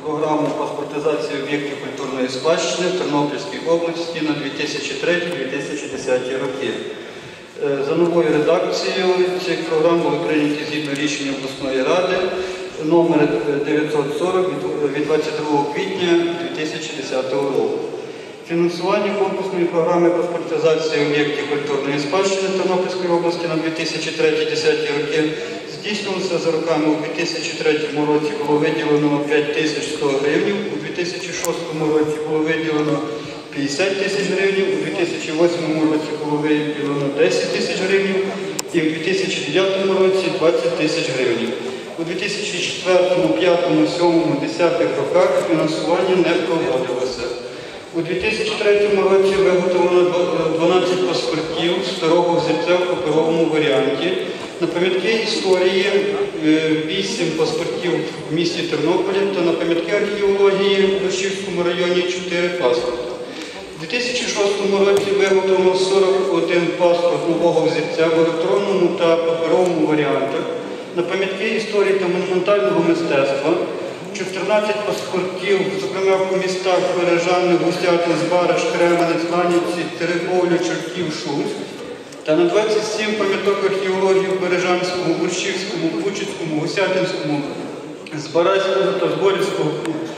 програму паспортизації об'єктів культурної спадщини в Тернопільській області на 2003-2010 роки. За новою редакцією цих програм були прийняті згідно рішення обласної ради номер 940 від 22 квітня 2010 року. Фінансування конкурсної програми паспортизації об'єктів культурної спадщини Тернопільської області на 2003-2010 роки здійснювалося за роками. У 2003 році було виділено 5100 гривень, у 2006 році було виділено 50 тисяч гривень, у 2008 році було виділено 10 тисяч гривень і у 2009 році 20 тисяч гривень. У 2004, 2005, 2007, 2010 роках фінансування не проводилося. У 2003 році виготовлено 12 паспортів старого взяття в паперовому варіанті. На пам'ятки історії 8 паспортів в місті Тернополі та на пам'ятки археології в Грушівському районі 4 паспорти. У 2006 році виготовлено 41 паспорт нового взяття в електронному та паперовому варіантах. На пам'ятки історії та монументального мистецтва 14 паспортів, зокрема в містах Бережани, Густятин, Збараж, Кременець, Ганівці, Теребовля, Чортків, Шуць, та на 27 пам'яток археології в Бережанському, Гурщівському, Бучицькому, Гусятинському, Збаразькому та Зборівському